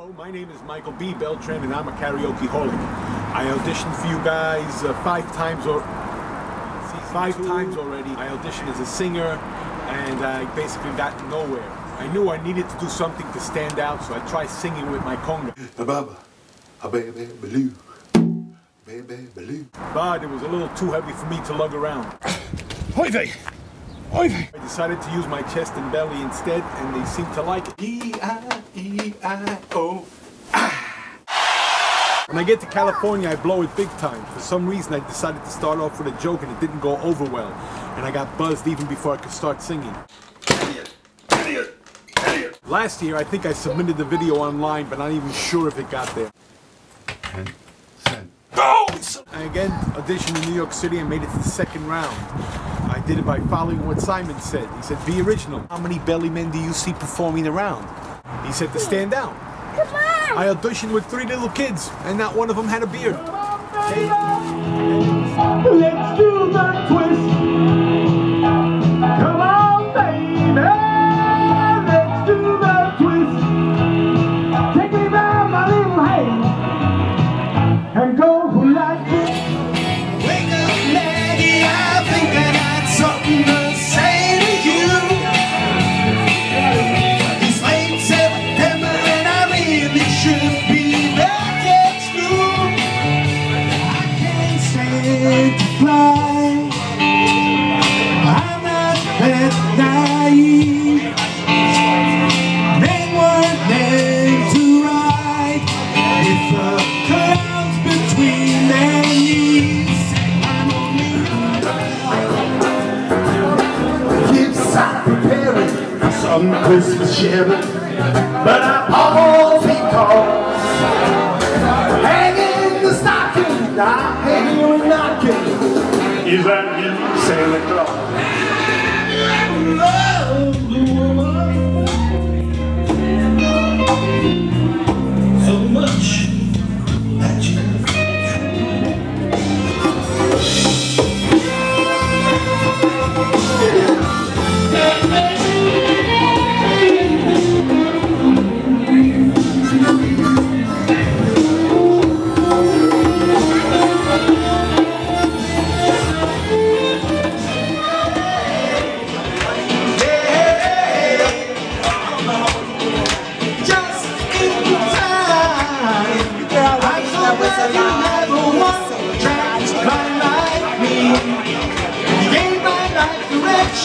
Hello, my name is Michael B. Beltran and I'm a karaoke-holic. I auditioned for you guys five times already. I auditioned as a singer and I basically got nowhere. I knew I needed to do something to stand out, so I tried singing with my conga. But it was a little too heavy for me to lug around. I decided to use my chest and belly instead, and they seemed to like it. E-I-E-I-O. When I get to California, I blow it big time. For some reason, I decided to start off with a joke and it didn't go over well. And I got buzzed even before I could start singing. Idiot! Last year, I think I submitted the video online, but not even sure if it got there. I again auditioned in New York City and made it to the second round. I did it by following what Simon said. He said, be original. How many belly men do you see performing around? He said to stand out. Come on! I auditioned with 3 little kids, and not one of them had a beard. Let's do the twist. Come on, baby. Let's do the twist. Take me by my little hand and go like this. Wake up, Maggie, I think I got something to say to you. It's late September and I really should be back at school. I can't stand to fly. I'm not that naive. Men weren't meant to ride with the clouds between their knees. I'm preparing for some Christmas sharing, but I'm all because hanging the stocking, I'm hanging and knocking. Is that you, Santa Claus? Love the woman so much that you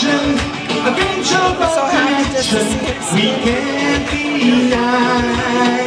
we can't be denied.